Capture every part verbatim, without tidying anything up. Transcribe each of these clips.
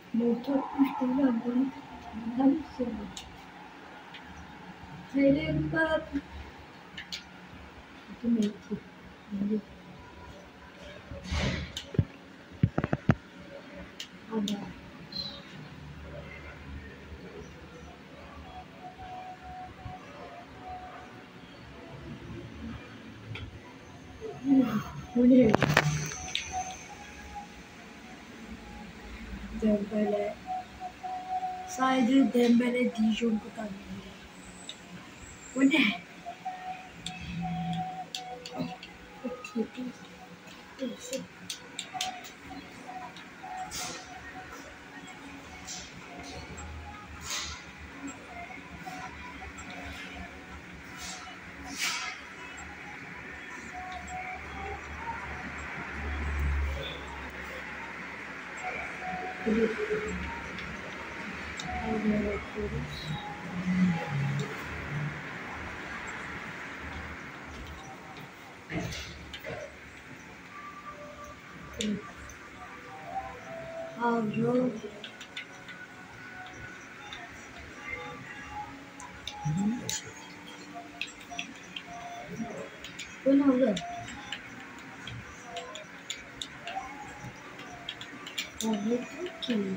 Motor üç tane böyle bundan sonra. Selim bak. Bu ne ki? Ne? Hadi. Bu ne? Dembele. Sadece Dembele Dijon bu kadar. Bu ne? Çok kötü. Neyse. Evet. Aynı yapıyoruz. Evet. Avro. Bu ne oldu? Avro çok iyi.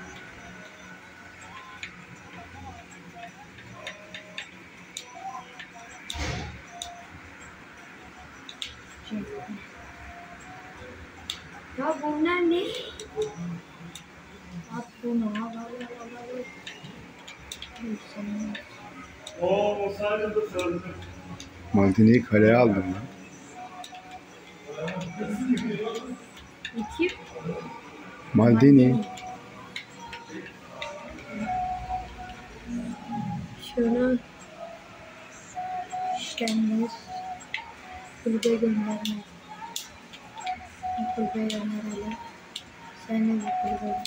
Ya bunlar ne? At bunu al al al al. Oo, o sadece de söndü. Maldini'yi kaleye aldım lan. İki. Maldini. Şunu işlemler. Kulübe gönderme. Kulübe gönderelim. Sen de bu kulübe.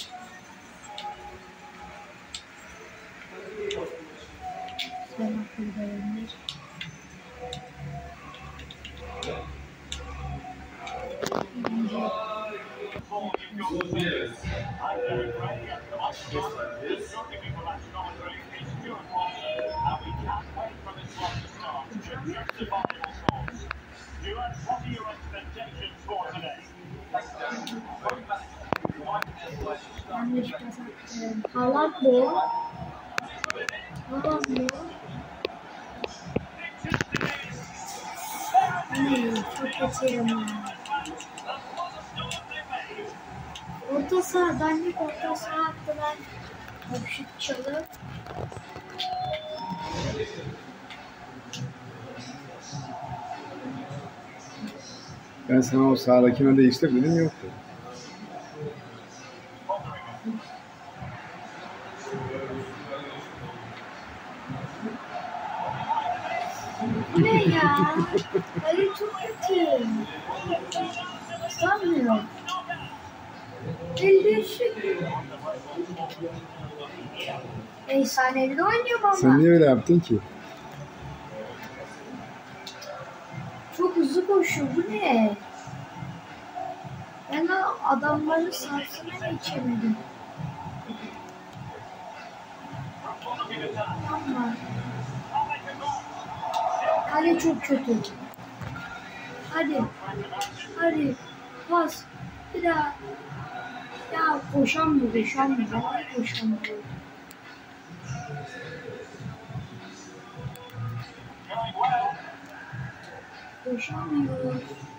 Sen de kulübe gönder. Yanlış kazattım. Haaland bu. Haaland bu. Ne? Çok kötüyüm ya. Orta saha, dandik orta saha attılar. Şut çalıp. Ben sana o sağdakine değiştir dedim, yoktu. Bu ne ya? Ali çok kötü. Sanmıyorum. elli şut. Efsanevi oynuyor baba. Sen niye öyle yaptın ki? Çok hızlı koşuyor. Bu ne? Ben adamların sarsına geçemedim. Ama kale çok kötü. Hadi. Hadi. Pas. Bir daha. Ya koşamıyor. Koşamıyor. Vallahi koşamıyor. Koşamıyor.